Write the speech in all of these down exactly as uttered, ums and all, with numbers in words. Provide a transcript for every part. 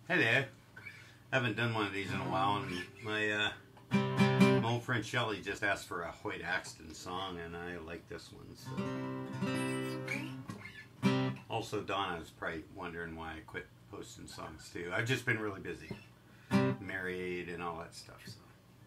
Hey there. I haven't done one of these in a while, and my, uh, my old friend Shelly just asked for a Hoyt Axton song, and I like this one. So. Also, Donna is probably wondering why I quit posting songs too. I've just been really busy, married and all that stuff. So.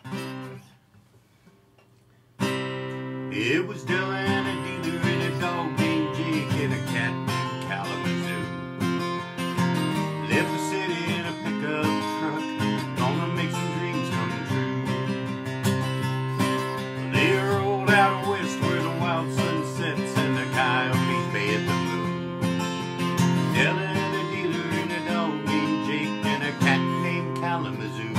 It was Della and a dealer and a dog named Jake and a cat named Kalamazoo. Left the city in a pickup truck, gonna make some dreams come true. They rolled out west where the wild sun sets and the coyotes bay at the moon. Della and a dealer and a dog named Jake and a cat named Kalamazoo.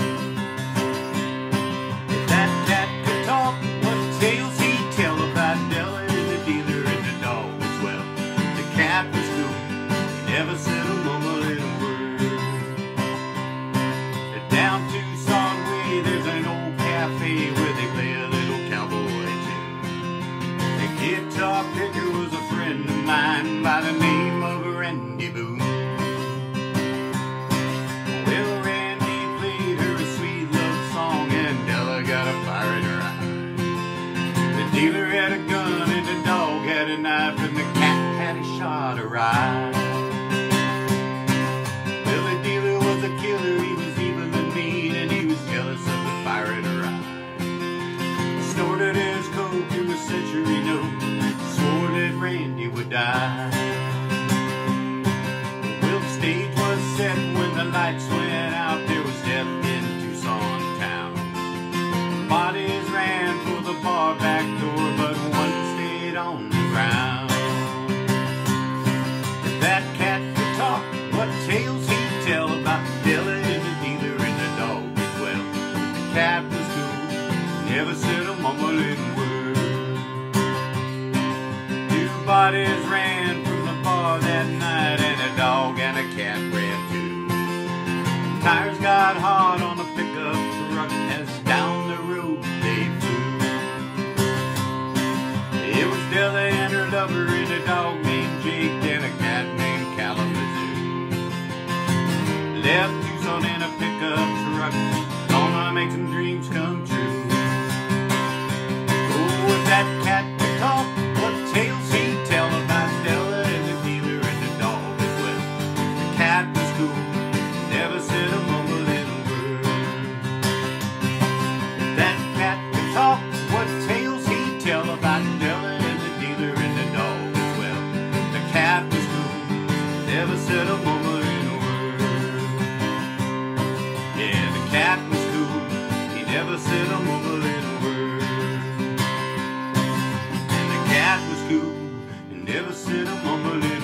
If that cat could talk, what tales he'd tell about Della and the dealer and the dog as well. The cat was cool, he never said a mumbling word. Down Tucson way, there's an old cafe where they play a little cowboy tune. The guitar picker was a friend of mine by the name of Randy Boone. Well, Randy played her a sweet love song and Della got a fire in her eye. The dealer had a gun and the dog had a knife and the cat had a shot awry. Well, the dealer was a killer, he was evil and mean, and he was jealous of the fire in her eye. Snorted his coke to a century note, swore that Randy would die. Well, the stage was set when the lights went out, there was death in Tucson town. Bodies ran for the bar back door, but one stayed on the ground. If that cat could talk, what tales he'd tell about Della and the dealer and the dog as well. The cat was cool, never said a mumbling word. Two bodies ran from the bar that night, and a dog and a cat ran too. Tires got hot on a pickup truck as down the road they flew. It was Della and her lover and a dog named Jake and a cat named Kalamazoo. Left Tucson in a pickup truck, gonna make some dreams come true. Oh, if that cat could talk, what tales he'd tell about Della and the dealer and the dog as well. The cat was cool, never said a mumbling word. If that cat could talk, what tales he'd tell about Della and the dealer and the dog as well. The cat was cool, never said a mumbling word. Yeah, the cat was cool, he never said a mumbling word. And the cat was cool, he never said a mumbling word.